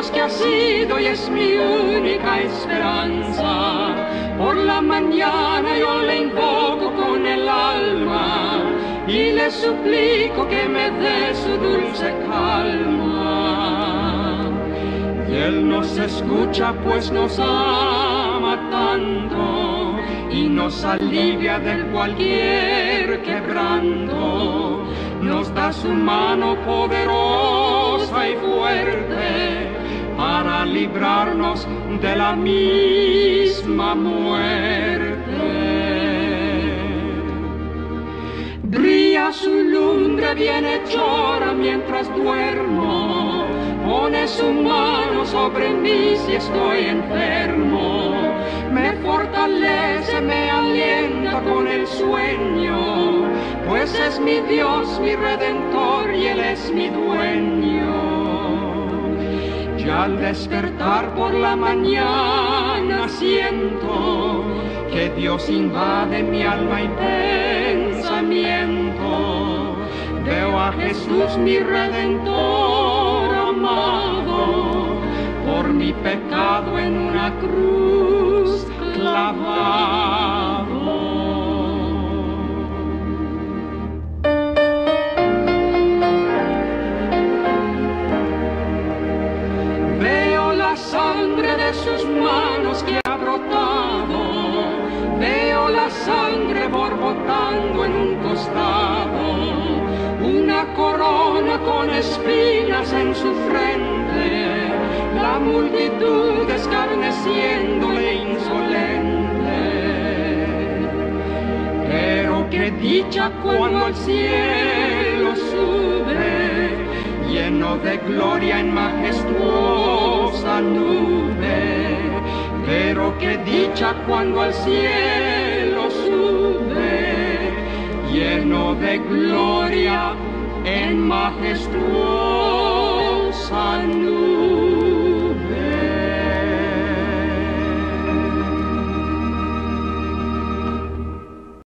Dios que ha sido y es mi única esperanza. Por la mañana yo le invoco con el alma y le suplico que me dé su dulce calma. Y Él nos escucha pues nos ama tanto y nos alivia de cualquier quebranto. Nos da su mano poderosa y fuerte para librarnos de la misma muerte. Brilla su lumbre bienhechora mientras duermo, pone su mano sobre mí si estoy enfermo, me fortalece, me alienta con el sueño, pues es mi Dios, mi Redentor y Él es mi dueño. Y al despertar por la mañana siento que Dios invade mi alma y pensamiento. Veo a Jesús mi Redentor amado, por mi pecado en una cruz clavado. La sangre de sus manos que ha brotado, veo la sangre borbotando en un costado, una corona con espinas en su frente, la multitud escarneciéndole insolente. Pero qué dicha cuando al cielo sube, lleno de gloria en majestuosa nube. Pero qué dicha cuando al cielo sube, lleno de gloria en majestuosa